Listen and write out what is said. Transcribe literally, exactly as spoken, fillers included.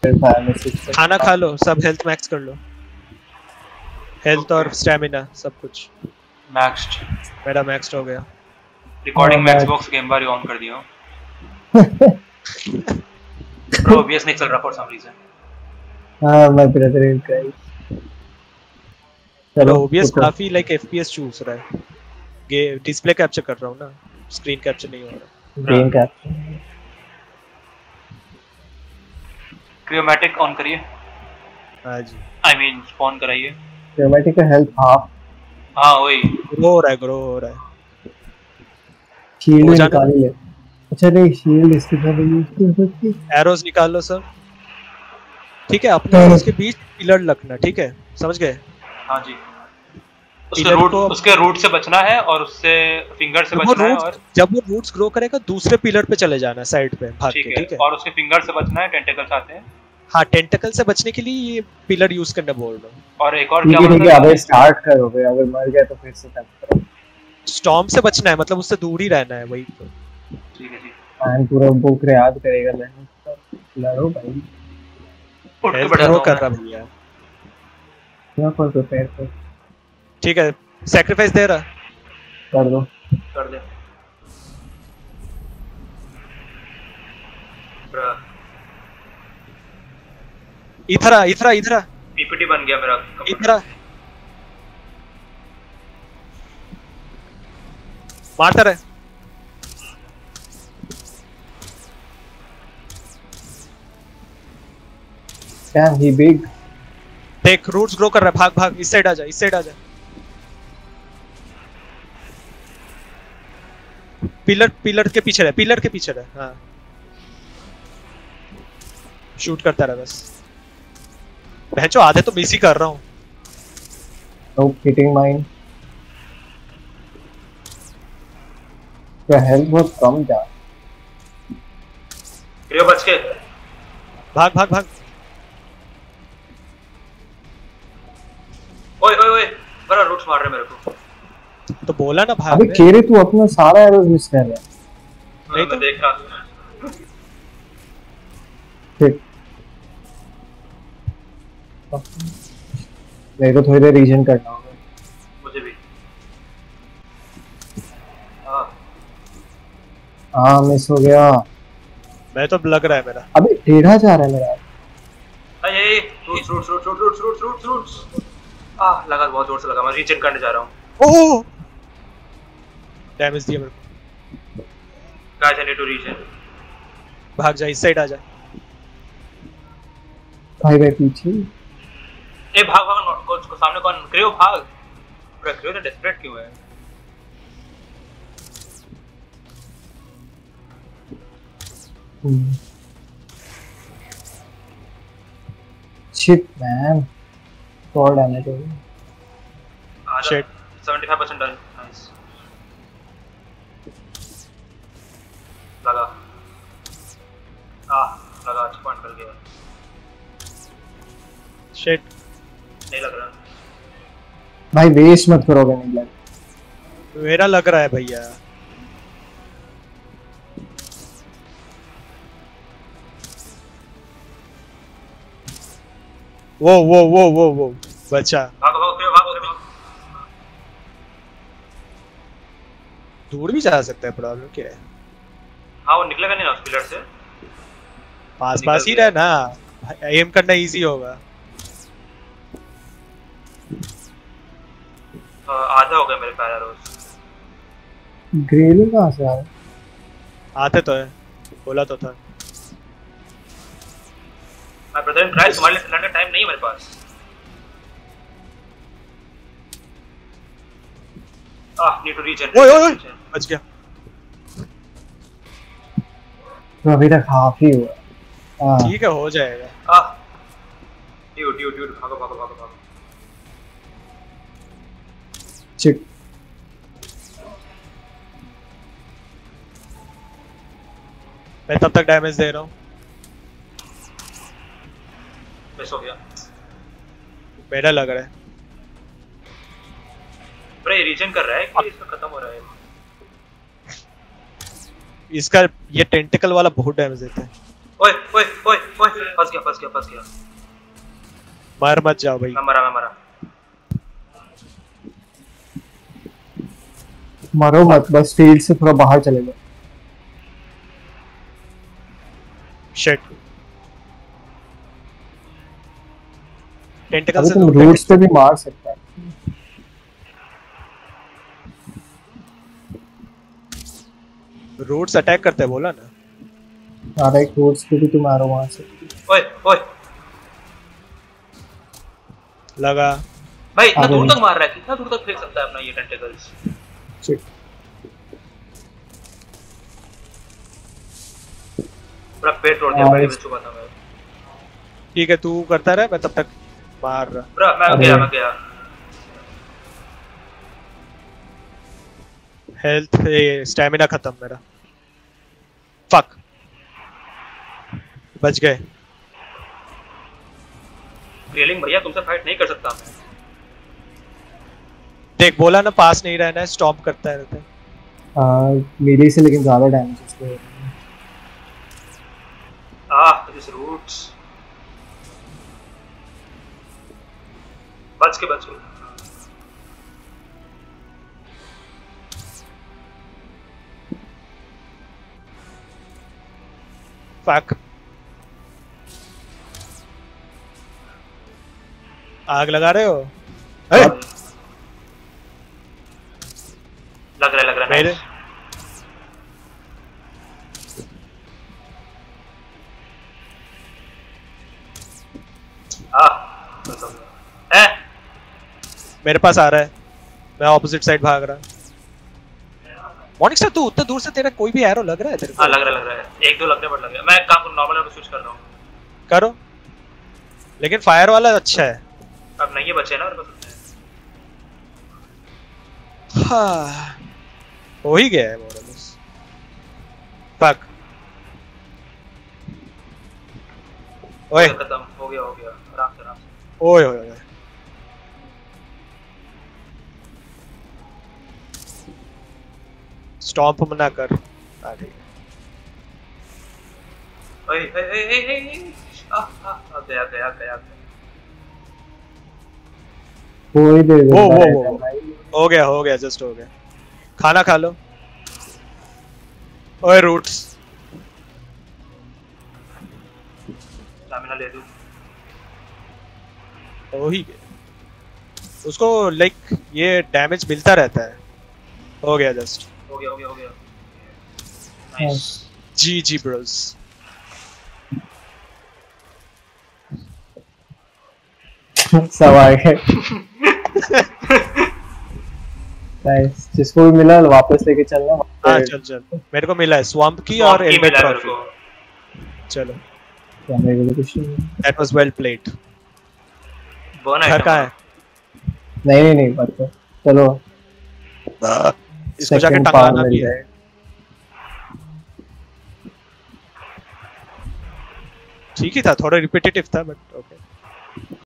खाना खा लो, सब हेल्थ मैक्स कर लो, हेल्थ और स्टैमिना सब कुछ मैक्स्ड। मेरा मैक्स्ड हो गया। Recording max box game bar on कर दिया ब्रो ओबीएस नहीं चल रहा फॉर सम रीजन। हां माय ब्रदर इन क्राइस्ट। चलो ओबीएस काफी लाइक एफपीएस चूज रहा है, गेम डिस्प्ले कैप्चर कर रहा हूं ना, स्क्रीन कैप्चर नहीं हो रहा। गेम कैप्चर क्रियोमैटिक ऑन करिए। हां जी आई मीन स्पॉन कराइए। क्रियोमैटिक का हेल्थ हाफ। हां वही ग्रो हो रहा है, ग्रो हो रहा है। शील्ड निकाल ले। अच्छा नहीं शील्ड इसके साथ यूज कर सकते। एरोस निकाल लो सब, ठीक है। अपने उसके बीच पिलर लगना, ठीक है, समझ गए? हां जी। उसके रूट उसके रूट से बचना है और उससे फिंगर से बचना है, और जब वो रूट्स ग्रो करेगा दूसरे पिलर पे चले जाना साइड पे भाग के, ठीक है। और उसके फिंगर से बचना है, टेंटेकल्स आते हैं। हाँ टेंटेकल से बचने के लिए ये पिलर यूज करना बोल रहा हूं। और एक और क्या बोलता है? अबे स्टार्ट करोगे, अगर मर गया तो फिर से तब करो। स्टॉर्म से बचना है, मतलब उससे दूर ही रहना है, वही तो। ठीक है जी। फैन पूरा बुक याद करेगा, लड़ो भाई। उठ के बैठा कर रहा भैया, क्या कर प्रिपेयर कर। ठीक है सैक्रिफाइस दे रहा, कर दो कर दे। इधर आ इधर आ इधर आ, पीपीटी बन गया मेरा। इधर आ, मारता रहे। Damn, he big. देख रूट्स ग्रो कर रहा है, भाग भाग, इस साइड आ जा, इस साइड आ जा। पिलर पिलर के पीछे रहे, पिलर के पीछे रहे। हाँ शूट करता रहा बस। बहनचो आधे तो मिस ही कर रहा हूँ। Nope, hitting mine. क्या हेल्थ बहुत कम जा। क्रियो बच के भाग भाग भाग। ओए ओए ओए बड़ा रूट्स मार रहे मेरे को। तो बोला ना भाग। अबे केरे तू अपना सारा एरोस मिस कर रहा है। नहीं तो देख रहा। ठीक मेरे को थोड़ी देर रीजन करना होगा। मुझे भी। हाँ हाँ मिस हो गया। मैं तो लग रहा है मेरा। अबे टेढ़ा जा रहा है मेरा। अरे roots roots roots roots roots roots roots आह लगा, बहुत जोर से लगा। मैं रीजन करने जा रहा हूँ। ओह डैमेज दिया मेरे को। Guys I need to regen. भाग जा, इस साइड आ जा। भाई भाई पीछे। ए भाग भाग, कोच को सामने कौन? क्रियो भाग। पूरा क्रियो तो डेस्परेट क्यों है? शिट मैन, फोर डैमेज हो गया। Shit seventy five percent done. Nice लगा। आह लगा, अच्छा पॉइंट कर गया। शिट नहीं लग रहा। भाई वेस्ट मत करोगे, नहीं लग। मेरा लग रहा है भैया। वो वो वो वो वो बचा। भागो भागो भागो भागो। दूर भी जा सकता है, प्रॉब्लम क्या है? हाँ वो निकलेगा नहीं ना उस पिलर से। पास पास ही रहना, एम करना इजी होगा। आधा हो गया मेरे पैर एरोस। ग्रेली कहाँ से आ रहा है? आते तो है, बोला तो था। मैं ब्रदर क्राइस्ट तुम्हारे लिए लड़ने का टाइम नहीं है मेरे पास। Ah need to regen. ओए ओए बच गया। तो अभी तक हाफ ही हुआ। ठीक है हो जाएगा। आह ड्यूड ड्यूड ड्यूड भागो भागो भागो भागो। चिक मैं तब तक डैमेज दे रहा हूँ। मिस हो गया। मेरा लग रहा है। अरे रीजन कर रहा है कि इसका खत्म हो रहा है? इसका ये टेंटिकल वाला बहुत डैमेज देता है। ओए ओए ओए ओए फंस गया फंस गया फंस गया। मार मत जाओ भाई। मैं मरा मैं मरा। मरो मत, बस फील्ड से थोड़ा बाहर चले जाओ। शिट। टेंटिकल अभी से तुम दूर रूट्स पे भी मार सकता है। रूट्स अटैक करते हैं बोला ना। हाँ राइट, रूट्स पे भी तुम मारो वहां से। ओए ओए लगा भाई इतना आगे दूर नहीं। तक मार रहा है, कितना दूर तक फेंक सकता है अपना ये टेंटिकल्स। शिट। पूरा पेट तोड़ दिया, हाँ, पहले इस- मिल चुका था मैं। ठीक है, तू करता रहे, मैं तब तक मार रहा। पूरा मैं अरे। गया मैं गया। हेल्थ स्टैमिना खत्म मेरा। फक, बच गए। रेलिंग भैया तुमसे फाइट नहीं कर सकता मैं। देख बोला ना, पास नहीं रहना है, स्टॉप करता है रहता है। हाँ मेरे से लेकिन ज्यादा डैमेज उसको हो रहा है। Ah this roots. बच के बच के। फक, आग लगा रहे हो? अरे लग रहा है लग रहा है मेरे nice। आह बस हो गया। हैं मेरे पास आ रहा है, मैं ऑपोजिट साइड भाग रहा। मॉनिक सर, तू उतना दूर से, तेरा कोई भी एरो लग रहा है तेरे को? हाँ लग रहा है लग रहा है, एक दो लगने पर लग गया। मैं काम नॉर्मल पे स्विच कर रहा हूँ। करो, लेकिन फायर वाला अच्छा है। अब नहीं ये बचे ना मेरे पास। हाँ, हो ही गया है मोरलेस। फक, ओए खत्म हो गया हो गया आराम से आराम से। ओए ओए ओए, स्टॉम्प मना कर। आ गई। ओए ओए ओए ओए ओए आह आह गया गया गया। कोई दे वो देता वो रहता है वो भाई। हो गया हो गया, जस्ट हो गया। खाना खा लो। ओए रूट्स, स्टैमिना ले दूं। हो ही गया। उसको लाइक ये डैमेज मिलता रहता है। हो गया जस्ट। हो गया हो गया हो गया। नाइस। G G bros. सब आ गए। नाइस, जिसको भी मिला वापस लेके चलना। हाँ चल चल, मेरे को मिला है स्वैम्प की और Swamp की एल्मेट मिला है मेरे ट्रॉफी। को। चलो, क्या मेरे को कुछ नहीं। That was well played. Burn घर आइटम कहाँ है? नहीं नहीं नहीं पता। चलो इसको जाके सेकंड टंगाना पावर भी मिल है। जाए। ठीक ही था, थोड़ा रिपीटेटिव था बट ओके।